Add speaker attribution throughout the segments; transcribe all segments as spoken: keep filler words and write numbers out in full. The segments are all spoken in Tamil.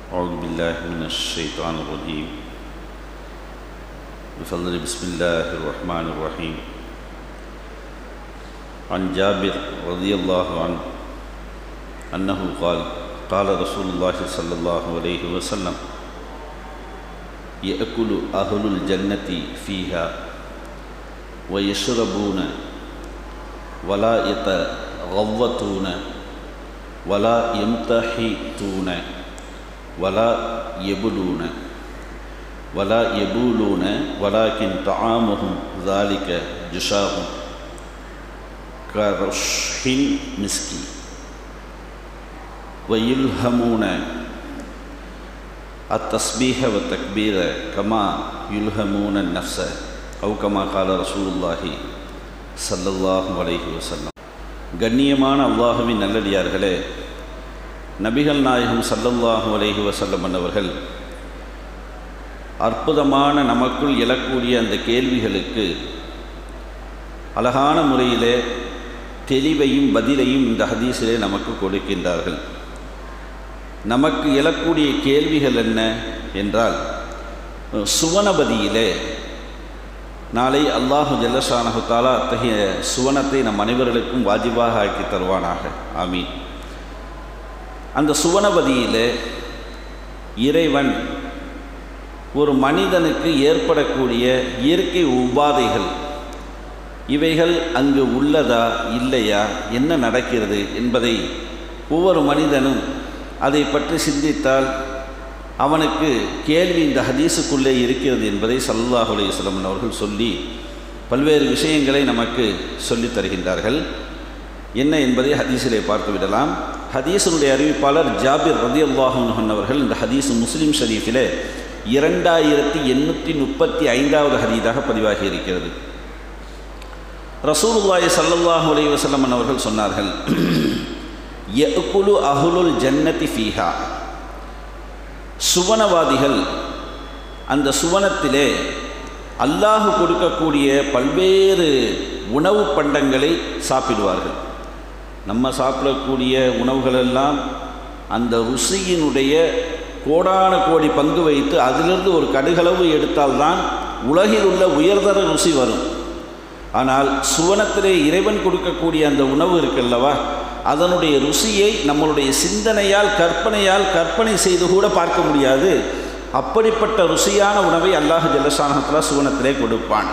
Speaker 1: أعوذ بالله من الشيطان الرجيم بفضل بسم الله الرحمن الرحيم عن جابر رضي الله عنه أنه قال قال رسول الله صلى الله عليه وسلم يأكل أهل الجنة فيها ويشربون ولا يتغوطون ولا يمتحطون ولا يبلون ولا يبولون ولكن طعامهم ذلك جشاء كرشح مسك ويلهمون التسبيح والتكبير كما يلهمون النفس أو كما قال رسول الله صلى الله عليه وسلم. கண்ணியமான அல்லாஹ்வின் நல்லடியார்களே, நபிகள் நாயகம் ஸல்லல்லாஹு அலைஹி வஸல்லம் அவர்கள் அற்புதமான நமக்குள் எழக்கூடிய அந்த கேள்விகளுக்கு அழகான முறையிலே தெளிவையும் பதிலையும் இந்த ஹதீஸிலே நமக்கு கொடுக்கின்றார்கள். நமக்கு எழக்கூடிய கேள்விகள் என்ன என்றால், சுவனபதியிலே நாளை அல்லாஹு ஜல்லஷானஹு தஆலா அத்தகைய சுவனத்தை நம் அனைவர்களுக்கும் வாஜிபாக ஆக்கி தருவானாக, ஆமீன். அந்த சுவனபதியிலே இறைவன் ஒரு மனிதனுக்கு ஏற்படக்கூடிய இயற்கை உபாதைகள் இவைகள் அங்கு உள்ளதா இல்லையா, என்ன நடக்கிறது என்பதை ஒவ்வொரு மனிதனும் அதை பற்றி சிந்தித்தால் அவனுக்கு கேள்வி இந்த ஹதீஸுக்குள்ளே இருக்கிறது என்பதை ஸல்லல்லாஹு அலைஹி வஸல்லம் அவர்கள் சொல்லி பல்வேறு விஷயங்களை நமக்கு சொல்லித் தருகின்றார்கள். என்ன என்பதை ஹதீஸிலே பார்த்து விடலாம். ஹதீஸினுடைய அறிவிப்பாளர் ஜாபிர் ரலியல்லாஹு அன்ஹு அவர்கள் இந்த ஹதீஸ் முஸ்லிம் ஷரீஃபிலே இரண்டாயிரத்தி எண்ணூற்றி முப்பத்தி ஐந்தாவது ஹதீஸாக பதிவாகி இருக்கிறது. ரசூலுல்லாஹி ஸல்லல்லாஹு அலைஹி வஸல்லம் அவர்கள் சொன்னார்கள், யஅகுலு அஹ்லுல் ஜன்னதி ஃபீஹா, சுவனவாதிகள் அந்த சுவனத்திலே அல்லாஹ் கொடுக்கக்கூடிய பல்வேறு உணவு பண்டங்களை சாப்பிடுவார்கள். நம்ம சாப்பிடக்கூடிய உணவுகளெல்லாம் அந்த ருசியினுடைய கோடான கோடி பங்கு வைத்து அதிலிருந்து ஒரு கடுகளவு எடுத்தால்தான் உலகில் உள்ள உயர்தர ருசி வரும். ஆனால் சுவனத்திலே இறைவன் கொடுக்கக்கூடிய அந்த உணவு இருக்குல்லவா, அதனுடைய ருசியை நம்மளுடைய சிந்தனையால் கற்பனையால் கற்பனை செய்து கூட பார்க்க முடியாது. அப்படிப்பட்ட ருசியான உணவை அல்லாஹ் ஜல்லஷானஹு தஆலா சுவனத்திலே கொடுப்பான்.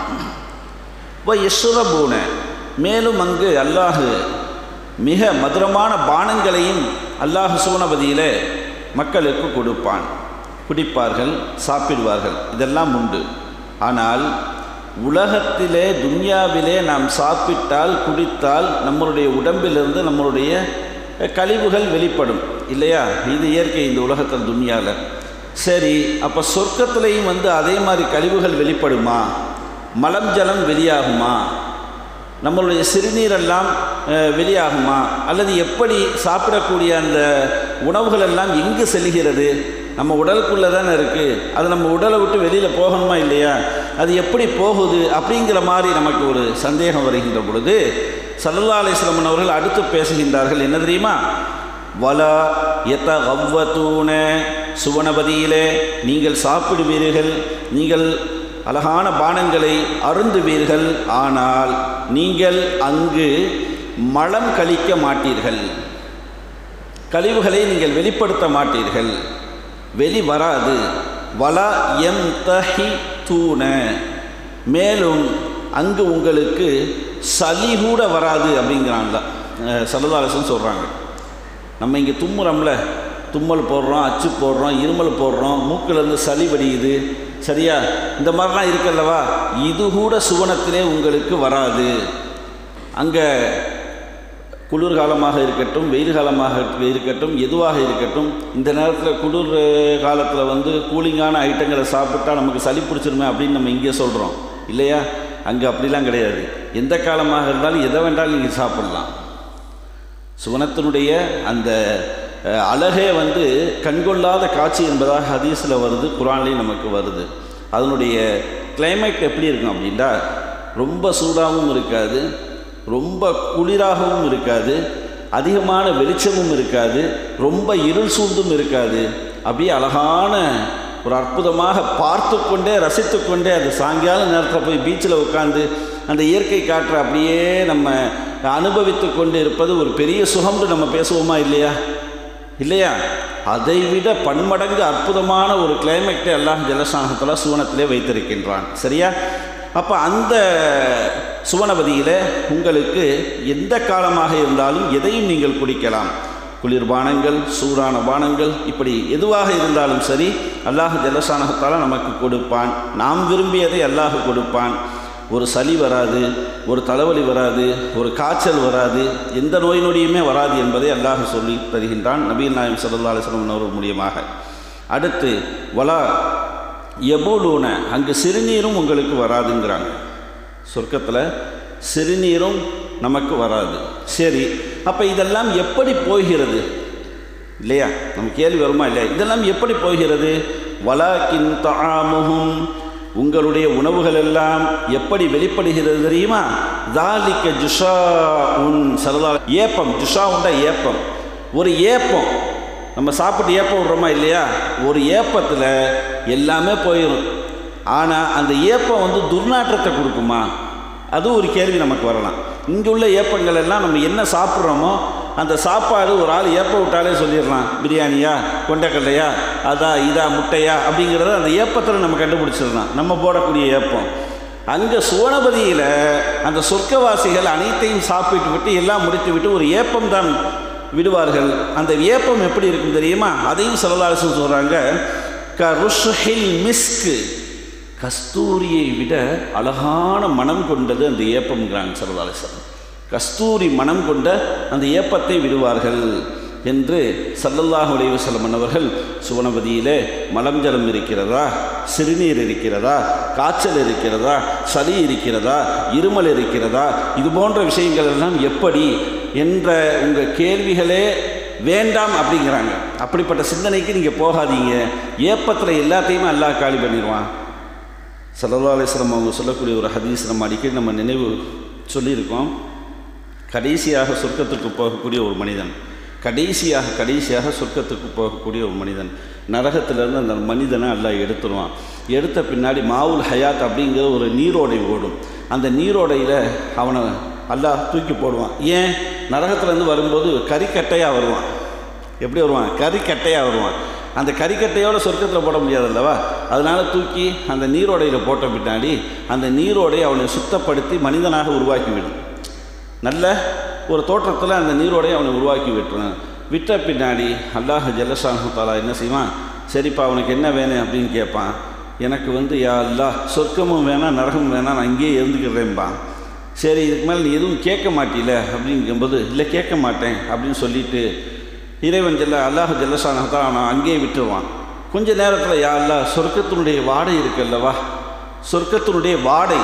Speaker 1: வ யஷ்ரபூன, மேலும் அங்கு அல்லாஹ் மிக மதுரமான பானங்களையும் அல்லாஹ் சுவனபதியிலே மக்களுக்கு கொடுப்பான். குடிப்பார்கள், சாப்பிடுவார்கள், இதெல்லாம் உண்டு. ஆனால் உலகத்திலே துன்யாவிலே நாம் சாப்பிட்டால் குடித்தால் நம்மளுடைய உடம்பிலிருந்து நம்மளுடைய கழிவுகள் வெளிப்படும் இல்லையா? இது இயற்கை இந்த உலகத்தில் துன்யாவில். சரி, அப்போ சொர்க்கத்திலையும் வந்து அதே மாதிரி கழிவுகள் வெளிப்படுமா? மலம் ஜலம் வெளியாகுமா? நம்மளுடைய சிறுநீரெல்லாம் வெளியாகுமா? அல்லது எப்படி சாப்பிடக்கூடிய அந்த உணவுகள் எல்லாம் எங்கு செல்கிறது? நம்ம உடலுக்குள்ளே தானே இருக்குது, அது நம்ம உடலை விட்டு வெளியில் போகணுமா இல்லையா? அது எப்படி போகுது அப்படிங்கிற மாதிரி நமக்கு ஒரு சந்தேகம் வருகின்ற பொழுது ஸல்லல்லாஹு அலைஹி வஸல்லம் அவர்கள் அடுத்து பேசுகின்றார்கள். என்ன தெரியுமா? வலா யதகவ்வதூன, சுவனபதியிலே நீங்கள் சாப்பிடுவீர்கள், நீங்கள் அழகான பானங்களை அருந்துவீர்கள், ஆனால் நீங்கள் அங்கு மலம் கழிக்க மாட்டீர்கள், கழிவுகளை நீங்கள் வெளிப்படுத்த மாட்டீர்கள், வெளி வராது. வலா யம்தஹிதூன, மேலும் அங்கு உங்களுக்கு சளி கூட வராது அப்படிங்கிறான்ல ஸல்லல்லாஹு அலைஹி வஸல்லம் சொல்கிறாங்க. நம்ம இங்கே தும்முறோம்ல, தும்மல் போடுறோம், அச்சு போடுறோம், இருமல் போடுறோம், மூக்கிலேருந்து சளி வடியுது, சரியா? இந்த மாதிரிலாம் இருக்கல்லவா, இது கூட சுவனத்திலே உங்களுக்கு வராது. அங்கே குளிர்காலமாக இருக்கட்டும், வெயில் காலமாக இருக்கட்டும், எதுவாக இருக்கட்டும், இந்த நேரத்தில் குளிர் காலத்தில் வந்து கூலிங்கான ஐட்டங்களை சாப்பிட்டா நமக்கு சளி பிடிச்சிருமே அப்படின்னு நம்ம இங்கே சொல்கிறோம் இல்லையா? அங்கே அப்படிலாம் கிடையாது. எந்த காலமாக இருந்தாலும் எதை வேண்டாலும் நீங்கள் சாப்பிட்லாம். சுவனத்தினுடைய அந்த அழகே வந்து கண்கொள்ளாத காட்சி என்பதாக ஹதீஸில் வருது, குர்ஆன்லேயும் நமக்கு வருது. அதனுடைய கிளைமேட் எப்படி இருக்கும் அப்படின்னா, ரொம்ப சூடாகவும் இருக்காது, ரொம்ப குளிராகவும் இருக்காது, அதிகமான வெளிச்சமும் இருக்காது, ரொம்ப இருள் சூழ்ந்தும் இருக்காது. அப்படியே அழகான ஒரு அற்புதமாக பார்த்து கொண்டே ரசித்து கொண்டே அது சாயங்கால நேரத்தில் போய் பீச்சில் உட்காந்து அந்த இயற்கை காற்றை அப்படியே நம்ம அனுபவித்து கொண்டு இருப்பது ஒரு பெரிய சுகம்னு நம்ம பேசுவோமா இல்லையா இல்லையா அதைவிட பன்மடங்கு அற்புதமான ஒரு கிளைமேட்டை அல்லாஹ் ஜல்லஷானஹு சுவனத்திலே வைத்திருக்கின்றான். சரியா? அப்போ அந்த சுவனபதியில் உங்களுக்கு எந்த காலமாக இருந்தாலும் எதையும் நீங்கள் குடிக்கலாம். குளிர்பானங்கள், சூடான பானங்கள், இப்படி எதுவாக இருந்தாலும் சரி அல்லாஹ் ஜல்லஷானஹு தஆலா நமக்கு கொடுப்பான். நாம் விரும்பியதை அல்லாஹ் கொடுப்பான். ஒரு சளி வராது, ஒரு தலைவலி வராது, ஒரு காய்ச்சல் வராது, எந்த நோய் நொடியுமே வராது என்பதை அல்லாஹ் சொல்லி தருகின்றான் நபிகள் நாயகம் ஸல்லல்லாஹு அலைஹி வஸல்லம் அவர்கள் மூலியமாக. அடுத்து வலா யபூலூன, அங்கு சிறுநீரும் உங்களுக்கு வராதுங்கிறாங்க. சொர்க்கத்தில் சிறுநீரும் நமக்கு வராது. சரி, அப்போ இதெல்லாம் எப்படி போகிறது இல்லையா? நம்ம கேள்வி வருமா இல்லையா? இதெல்லாம் எப்படி போகிறது? வலாக்கின் தஆமுஹும், உங்களுடைய உணவுகள் எல்லாம் எப்படி வெளிப்படுகிறது தெரியுமா? தாலிக்க ஜுஷா உன் சரதா, ஏப்பம். ஜுஷா உண்டா ஏப்பம். ஒரு ஏப்பம் நம்ம சாப்பிட்டு ஏப்பம் விடுறோமா இல்லையா? ஒரு ஏப்பத்தில் எல்லாமே போயிடும். ஆனால் அந்த ஏப்பம் வந்து துர்நாற்றத்தை கொடுக்குமா? அது ஒரு கேள்வி நமக்கு வரலாம். இங்கே உள்ள ஏப்பங்கள் எல்லாம் நம்ம என்ன சாப்பிட்றோமோ அந்த சாப்பாடு ஒரு ஆள் ஏப்ப விட்டாலே சொல்லிடலாம், பிரியாணியா, கொண்டைக்கல்லையா, அதா இதா முட்டையா அப்படிங்கிறத அந்த ஏப்பத்தில் நம்ம கண்டுபிடிச்சிடலாம், நம்ம போடக்கூடிய ஏப்பம். அங்கே சுவனபதியில் அந்த சொர்க்கவாசிகள் அனைத்தையும் சாப்பிட்டு விட்டு எல்லாம் முடித்து விட்டு ஒரு ஏப்பம் தான் விடுவார்கள். அந்த ஏப்பம் எப்படி இருக்கும் தெரியுமா? அதையும் ஸல்லல்லாஹு அலைஹி வஸல்லம் சொல்கிறாங்க, க ருஷ்ஹில் மிஸ்க், கஸ்தூரியை விட அழகான மனம் கொண்டது அந்த ஏப்பம்ங்கிறாங்க ஸல்லல்லாஹு அலைஹி வஸல்லம். கஸ்தூரி மனம் கொண்ட அந்த ஏப்பத்தை விடுவார்கள் என்று ஸல்லல்லாஹு அலைஹி வஸல்லம் அவர்கள் சுவனபதியிலே மலம் ஜலம் இருக்கிறதா, சிறுநீர் இருக்கிறதா, காய்ச்சல் இருக்கிறதா, சளி இருக்கிறதா, இருமல் இருக்கிறதா, இது போன்ற விஷயங்கள் எல்லாம் எப்படி என்ற உங்கள் கேள்விகளே வேண்டாம் அப்படிங்கிறாங்க. அப்படிப்பட்ட சிந்தனைக்கு நீங்கள் போகாதீங்க. ஏப்பத்தில் எல்லாத்தையுமே அல்லாஹ் காலி பண்ணிடுவான். ஸல்லல்லாஹு அலைஹி வஸல்லம் அவங்க சொல்லக்கூடிய ஒரு ஹதீஸ் நம்ம அடிக்கடி நம்ம நினைவு சொல்லியிருக்கோம். கடைசியாக சொர்க்கத்துக்கு போகக்கூடிய ஒரு மனிதன், கடைசியாக கடைசியாக சொர்க்கத்துக்கு போகக்கூடிய ஒரு மனிதன், நரகத்திலிருந்து அந்த மனிதனை அல்லாஹ் எடுத்துருவான். எடுத்த பின்னாடி மாவுல் ஹயாத் அப்படிங்கிற ஒரு நீரோடை ஓடும். அந்த நீரோடையில் அவனை அல்லாஹ் தூக்கி போடுவான். ஏன்? நரகத்திலேருந்து வரும்போது கறிக்கட்டையாக வருவான். எப்படி வருவான்? கறிக்கட்டையாக வருவான். அந்த கறிக்கட்டையோடு சொர்க்கத்தில் போட முடியாது அல்லவா? அதனால் தூக்கி அந்த நீரோடையில் போட்ட பின்னாடி அந்த நீரோடையை அவனை சுத்தப்படுத்தி மனிதனாக உருவாக்கிவிடும். நல்ல ஒரு தோற்றத்தில் அந்த நீரோடையை அவனை உருவாக்கி விட்டுறான். விட்ட பின்னாடி அல்லாஹ் ஜல்லஷானஹு தஆலா என்ன செய்வான்? சரிப்பா அவனுக்கு என்ன வேணும் அப்படின்னு கேட்பான். எனக்கு வந்து யா அல்லாஹ் சொர்க்கமும் வேணாம் நரகமும் வேணாம், நான் இங்கேயே இருந்துக்கிறேன்பான். சரி, இதுக்கு மேலே நீ எதுவும் கேட்க மாட்டீல அப்படிங்கும்போது, இல்லை கேட்க மாட்டேன் அப்படின்னு சொல்லிட்டு இறைவன் ஜல்ல அல்லாஹ் ஜல்லஷானஹு தஆலா அவனை அங்கேயே விட்டுருவான். கொஞ்ச நேரத்தில் யா அல்லாஹ் சொர்க்கத்தினுடைய வாடை இருக்குல்லவா, சொர்க்கத்தினுடைய வாடை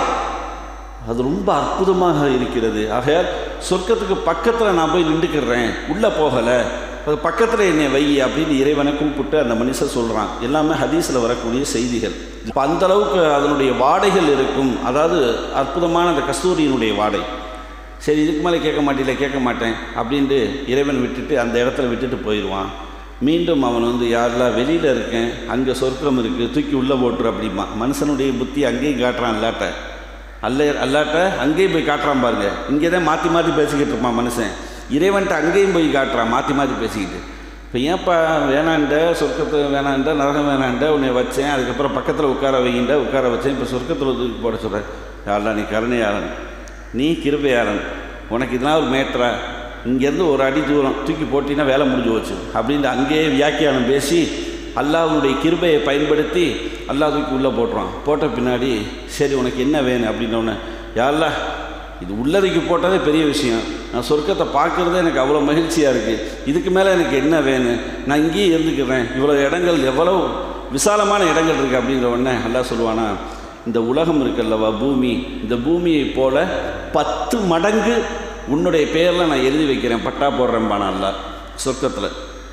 Speaker 1: அது ரொம்ப அற்புதமாக இருக்கிறது. ஆகையால் சொர்க்கத்துக்கு பக்கத்தில் நான் போய் நின்றுக்கிறேன், உள்ளே போகலை, அது பக்கத்தில் என்னை வை அப்படின்னு இறைவனை கூப்பிட்டு அந்த மனுஷன் சொல்கிறான். எல்லாமே ஹதீஸில் வரக்கூடிய செய்திகள். இப்போ அந்தளவுக்கு அதனுடைய வாடைகள் இருக்கும். அதாவது அற்புதமான அந்த கஸ்தூரியினுடைய வாடை. சரி, இதுக்கு மேலே கேட்க மாட்டேல கேட்க மாட்டேன் அப்படின்ட்டு இறைவன் விட்டுட்டு அந்த இடத்துல விட்டுட்டு போயிடுவான். மீண்டும் அவன் வந்து யாரெல்லாம் வெளியில் இருக்கேன், அங்கே சொர்க்கம் இருக்குது, தூக்கி உள்ளே போட்டுரு அப்படிமா. மனுஷனுடைய புத்தி அங்கேயும் காட்டுறான் அல்லாட்ட, அல்ல அல்லாட்ட அங்கேயும் போய் காட்டுறான் பாருங்க. இங்கே தான் மாற்றி மாற்றி பேசிக்கிட்டு இருப்பான் மனுஷன். இறைவன்ட்ட அங்கேயும் போய் காட்டுறான் மாற்றி மாற்றி பேசிக்கிட்டு. இப்போ ஏன்ப்பா வேணாண்ட, சொர்க்கத்தை வேணாண்ட, நரகம் வேணாண்ட, உன்னை வச்சேன், அதுக்கப்புறம் பக்கத்தில் உட்கார வைகின்ற உட்கார வச்சேன், இப்போ சொர்க்கத்தில் தூக்கி போட சொல்கிறேன். யாரெல்லாம் நீ கருணையாளன், நீ கிருபையாளன், உனக்கு இதெல்லாம் ஒரு மேட்ரா, இங்கேருந்து ஒரு அடி தூரம் தூக்கி போட்டின்னா வேலை முடிஞ்சு போச்சு அப்படின்ட்டு அங்கேயே வியாக்கியானம் பேசி அல்லாஹ்வுடைய கிருபையை பயன்படுத்தி அல்லாஹ் தூக்கி உள்ளே போட்டுறான். போட்ட பின்னாடி சரி உனக்கு என்ன வேணும் அப்படின்னோடனே, யாரெல்லாம் இது உள்ளதுக்கு போட்டதே பெரிய விஷயம், நான் சொர்க்கத்தை பார்க்குறதே எனக்கு அவ்வளோ மகிழ்ச்சியாக இருக்குது, இதுக்கு மேலே எனக்கு என்ன வேணும், நான் இங்கேயே இருந்துக்கிறேன், இவ்வளோ இடங்கள் எவ்வளோ விசாலமான இடங்கள் இருக்குது அப்படிங்கிற உடனே அல்லாஹ் சொல்லுவானா, இந்த உலகம் இருக்குல்லவா பூமி, இந்த பூமியை போல பத்து மடங்கு உன்னுடைய பேரில் நான் எழுதி வைக்கிறேன், பட்டா போடுறேன்பானா அல்லாஹ் சொர்க்கத்தில்.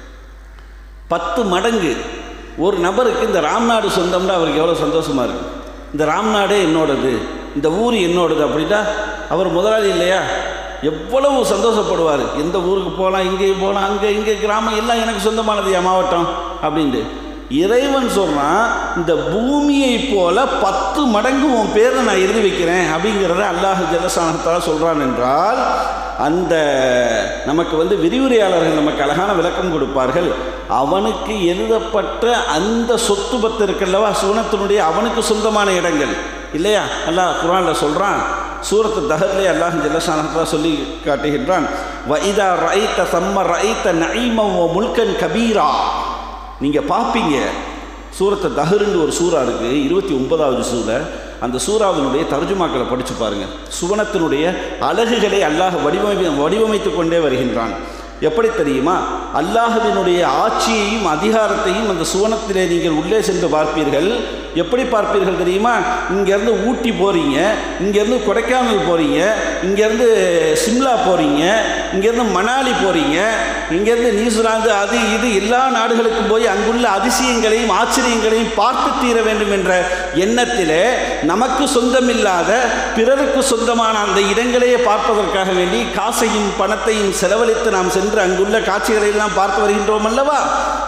Speaker 1: பத்து மடங்கு. ஒரு நபருக்கு இந்த ராம்நாடு சொந்தம்னா அவருக்கு எவ்வளோ சந்தோஷமாக இருக்குது. இந்த ராம்நாடே என்னோடது, இந்த ஊர் என்னோடது அப்படின்னா அவர் முதலாளி இல்லையா, எவ்வளவு சந்தோஷப்படுவார். எந்த ஊருக்கு போகலாம், இங்கேயும் போகலாம், அங்கே இங்கே கிராமம் எல்லாம் எனக்கு சொந்தமானது என் மாவட்டம் அப்படின்ட்டு. இறைவன் சொல்கிறான், இந்த பூமியை போல பத்து மடங்கு உன் பேரை நான் எழுதி வைக்கிறேன் அப்படிங்கிறத அல்லாஹ் ஜல்லஷானஹு சொல்கிறான் என்றால், அந்த நமக்கு வந்து விரிவுரையாளர்கள் நமக்கு அழகான விளக்கம் கொடுப்பார்கள். அவனுக்கு எழுதப்பட்ட அந்த சொத்து பத்து இருக்குல்லவா சுவனத்தினுடைய அவனுக்கு சொந்தமான இடங்கள் இல்லையா, அல்லாஹ் குர்ஆனில் சொல்கிறான். சூரத்து தஹர்லே அல்லாஹ் ஜல்லஷானஹு சொல்லி காட்டுகின்றான், வஇதா ரஐத ஸம்ம ரஐத நஈமன் வ முல்கன் கபீரா. நீங்கள் பார்ப்பீங்க, சூரத்து தஹருன்னு ஒரு சூறா இருக்குது, இருபத்தி ஒன்பதாவது சூறா. அந்த சூறாவினுடைய தர்ஜுமாக்களை படித்து பாருங்கள். சுவனத்தினுடைய அழகுகளை அல்லாஹ் வடிவமை வடிவமைத்து கொண்டே வருகின்றான். எப்படி தெரியுமா, அல்லாஹ்வினுடைய ஆட்சியையும் அதிகாரத்தையும் அந்த சுவனத்திலே நீங்கள் உள்ளே சென்று பார்ப்பீர்கள். எப்படி பார்ப்பீர்கள் தெரியுமா, இங்கேருந்து ஊட்டி போகிறீங்க, இங்கேருந்து கொடைக்கானல் போகிறீங்க, இங்கேருந்து சிம்லா போகிறீங்க, இங்கேருந்து மணாலி போகிறீங்க, இங்கேருந்து நியூசிலாந்து அது இது எல்லா நாடுகளுக்கும் போய் அங்குள்ள அதிசயங்களையும் ஆச்சரியங்களையும் பார்த்து தீர வேண்டும் என்ற எண்ணத்திலே நமக்கு சொந்தமில்லாத பிறருக்கு சொந்தமான அந்த இடங்களையே பார்ப்பதற்காக வேண்டி காசையும் பணத்தையும் செலவழித்து நாம் சென்று அங்குள்ள காட்சிகளை எல்லாம் பார்த்து வருகின்றோம் அல்லவா.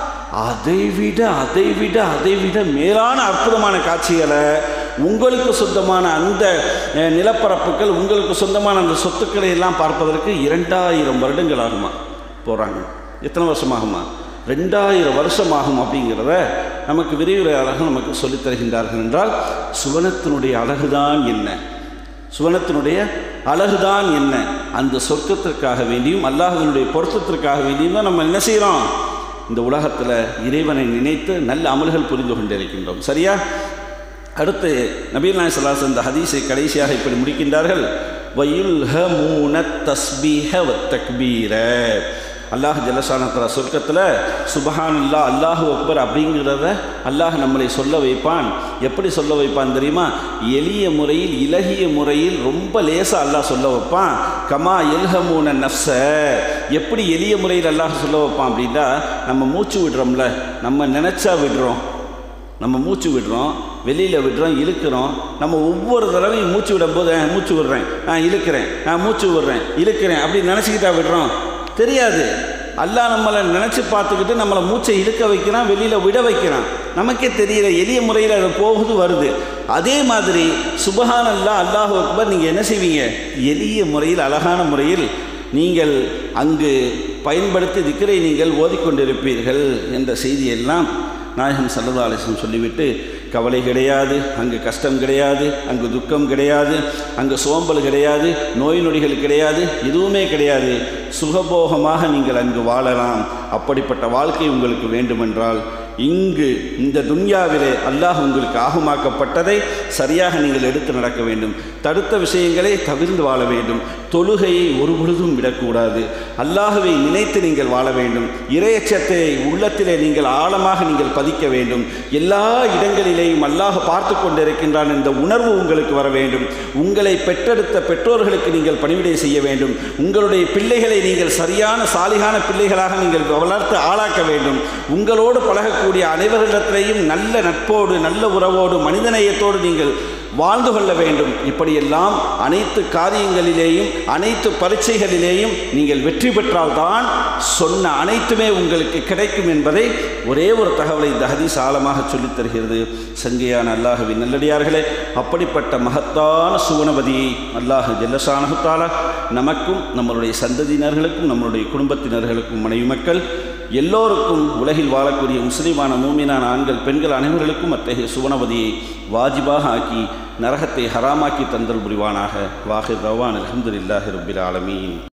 Speaker 1: அதைவிட அதைவிட அதைவிட மேலான அற்புதமான காட்சிகளை உங்களுக்கு சொந்தமான அந்த நிலப்பரப்புகள், உங்களுக்கு சொந்தமான அந்த சொத்துக்களை எல்லாம் பார்ப்பதற்கு இரண்டாயிரம் வருடங்கள் ஆகுமா போகிறாங்க. எத்தனை வருஷமாகுமா? ரெண்டாயிரம் வருஷமாகும் அப்படிங்கிறத நமக்கு விரிவுரையாளர்கள் நமக்கு சொல்லித் தருகின்றார்கள். என்றால் சுவனத்தினுடைய அழகுதான் என்ன, சுவனத்தினுடைய அழகுதான் என்ன, அந்த சொர்க்கத்திற்காக வேண்டியும் அல்லாஹ்வினுடைய பொருத்தத்திற்காக வேண்டியும் தான் நம்ம என்ன செய்கிறோம், இந்த உலகத்தில் இறைவனை நினைத்து நல்ல அமல்கள் புரிந்து கொண்டிருக்கின்றோம். சரியா? அடுத்து நபிகள் நாயகம் ஸல்லல்லாஹு அலைஹி வஸல்லம் இந்த ஹதீஸை கடைசியாக இப்படி முடிக்கின்றார்கள், வயுல்ஹமூன தஸ்பீஹ வத்தக்பீர. அல்லாஹ் ஜல்லஷானஹு சொர்க்கத்தில் சுப்ஹானல்லாஹ் அல்லாஹு அக்பர் அப்படிங்கிறத அல்லாஹ் நம்மளை சொல்ல வைப்பான். எப்படி சொல்ல வைப்பான் தெரியுமா, எளிய முறையில் இலகிய முறையில் ரொம்ப லேசாக அல்லாஹ் சொல்ல வைப்பான். கமா எல்ஹமூன நஃப்ஸ, எப்படி எளிய முறையில் அல்லாஹ் சொல்ல வைப்பான் அப்படின்னா, நம்ம மூச்சு விடுறோம்ல, நம்ம நினச்சா விடுறோம், நம்ம மூச்சு விடுறோம், வெளியில் விடுறோம், இழுக்கிறோம். நம்ம ஒவ்வொரு தடவையும் மூச்சு விடும்போது மூச்சு விடுறேன், நான் இழுக்கிறேன், நான் மூச்சு விடுறேன், இழுக்கிறேன் அப்படி நினச்சிக்கிட்டா விடுறோம், தெரியாது. அல்லாஹ் நம்மளை நினச்சி பார்த்துக்கிட்டு நம்மளை மூச்சை இழுக்க வைக்கிறான், வெளியில் விட வைக்கிறான், நமக்கே தெரியல, எளிய முறையில் அது போகுது வருது. அதே மாதிரி சுப்ஹானல்லாஹ் அல்லாஹு அக்பர் நீங்கள் என்ன செய்வீங்க, எளிய முறையில் அழகான முறையில் நீங்கள் அங்கு பயன்படுத்தி திக்ரை நீங்கள் ஓதிக்கொண்டிருப்பீர்கள் என்ற செய்தியெல்லாம் நாயகம் ஸல்லல்லாஹு அலைஹி வஸல்லம் சொல்லிவிட்டு, கவலை கிடையாது, அங்கு கஷ்டம் கிடையாது, அங்கு துக்கம் கிடையாது, அங்கு சோம்பல் கிடையாது, நோய் நொடிகள் கிடையாது, எதுவுமே கிடையாது, சுகபோகமாக நீங்கள் அங்கு வாழலாம். அப்படிப்பட்ட வாழ்க்கை உங்களுக்கு வேண்டுமென்றால் இங்கு இந்த துன்யாவிலே அல்லாஹ் உங்களுக்கு ஆகுமாக்கப்பட்டதை சரியாக நீங்கள் எடுத்து நடக்க வேண்டும். தடுத்த விஷயங்களை தவிர்த்து வாழ வேண்டும். தொழுகையை ஒரு பொழுதும் விடக்கூடாது. அல்லாஹ்வை நினைத்து நீங்கள் வாழ வேண்டும். இறையச்சத்தை உள்ளத்திலே நீங்கள் ஆழமாக நீங்கள் பதிக்க வேண்டும். எல்லா இடங்களிலேயும் அல்லாஹ் பார்த்து கொண்டிருக்கின்றான் என்ற உணர்வு உங்களுக்கு வர வேண்டும். உங்களை பெற்றெடுத்த பெற்றோர்களுக்கு நீங்கள் பணிவிடை செய்ய வேண்டும். உங்களுடைய பிள்ளைகளை நீங்கள் சரியான சாலிகான பிள்ளைகளாக நீங்கள் வளர்த்து ஆளாக்க வேண்டும். உங்களோடு பழக கூடிய அனைவரிடத்திலேயும் நல்ல நட்போடு நல்ல உறவோடு மனிதநேயத்தோடு நீங்கள் வாழ்ந்து கொள்ள வேண்டும். இப்படியெல்லாம் அனைத்து காரியங்களிலேயும் அனைத்து பரீட்சைகளிலேயும் நீங்கள் வெற்றி பெற்றால்தான் சொன்ன அனைத்துமே உங்களுக்கு கிடைக்கும் என்பதை ஒரே ஒரு தகவலை இந்த ஹதீஸ் ஆழமாக சொல்லித் தருகிறது. சங்கையான அல்லாஹ்வின் நல்லடியார்களே, அப்படிப்பட்ட மகத்தான சுவனபதியை அல்லாஹ் ஜல்லஷானஹு தஆலா நமக்கும் நம்மளுடைய சந்ததியினர்களுக்கும் நம்மளுடைய குடும்பத்தினர்களுக்கும் மனைவி மக்கள் எல்லோருக்கும் உலகில் வாழக்கூடிய முஸ்லிமான மூமினான ஆண்கள் பெண்கள் அனைவர்களுக்கும் அத்தகைய சுவனபதியை வாஜிபாக ஆக்கி நரகத்தை ஹராமாக்கி தந்தல் புரிவானாக. வாஹிர் ரவான் அல்ஹம்துலில்லாஹி ரப்பில் ஆலமீன்.